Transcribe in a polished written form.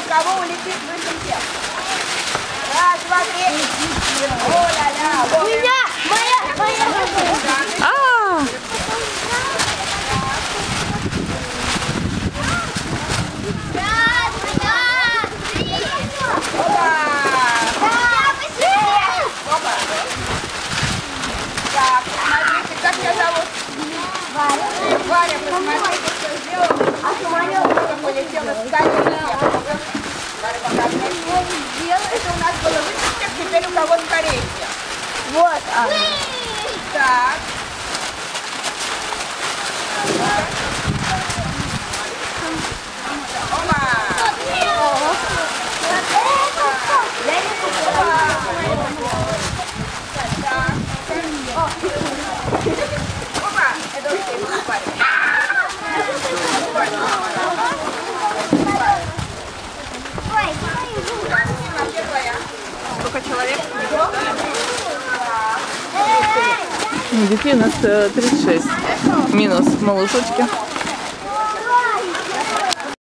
кого улетит выше всех. Раз, два, три. О-ля-ля. Меня! Моя! Так, посмотрите, как тебя зовут? Варя. Варя, посмотрите, что сделала. А самолет полетела с скорее. Варя, показывай. Это у нас было выше всех, теперь у кого скорее всех. Вот она. Так. Сколько человек? Детей у нас 36. Минус малышочки.